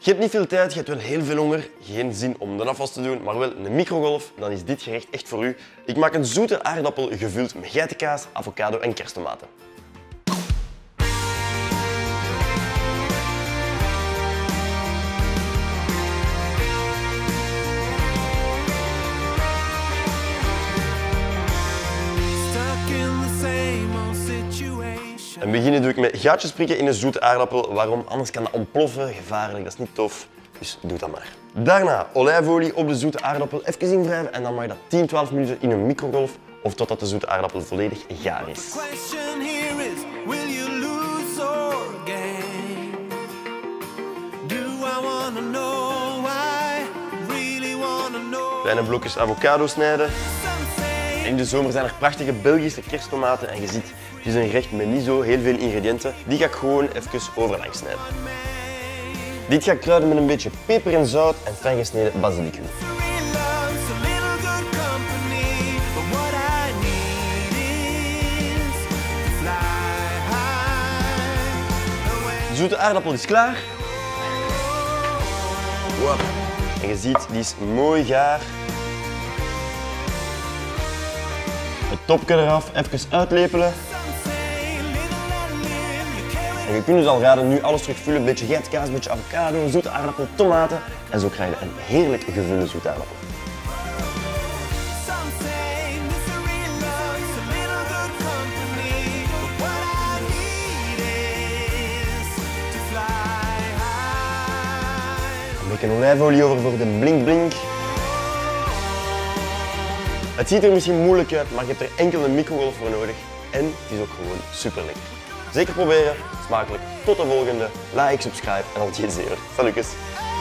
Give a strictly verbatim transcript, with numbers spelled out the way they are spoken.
Je hebt niet veel tijd, je hebt wel heel veel honger, geen zin om de afwas te doen, maar wel een microgolf, dan is dit gerecht echt voor u. Ik maak een zoete aardappel gevuld met geitenkaas, avocado en kersttomaten. En beginnen doe ik met gaatjes prikken in een zoete aardappel. Waarom? Anders kan dat ontploffen, gevaarlijk, dat is niet tof. Dus doe dat maar. Daarna olijfolie op de zoete aardappel even invrijven en dan mag je dat tien tot twaalf minuten in een microgolf of totdat de zoete aardappel volledig gaar is. Kleine blokjes avocado snijden. In de zomer zijn er prachtige Belgische kersttomaten en je ziet, het is een gerecht met niet zo heel veel ingrediënten. Die ga ik gewoon even overlang snijden. Dit ga ik kruiden met een beetje peper en zout en fijn gesneden basilicum. De zoete aardappel is klaar. Wow. En je ziet, die is mooi gaar. Het topje eraf, even uitlepelen. En je kunt dus al raden, nu alles terugvullen. Een beetje geitenkaas, een beetje avocado, zoete aardappel, tomaten. En zo krijg je een heerlijk gevulde zoete aardappel. Een beetje olijfolie over voor de blink blink. Het ziet er misschien moeilijk uit, maar je hebt er enkel een microgolf voor nodig. En het is ook gewoon super lekker. Zeker proberen, smakelijk. Tot de volgende. Like, subscribe en al die zeer. Salutjes.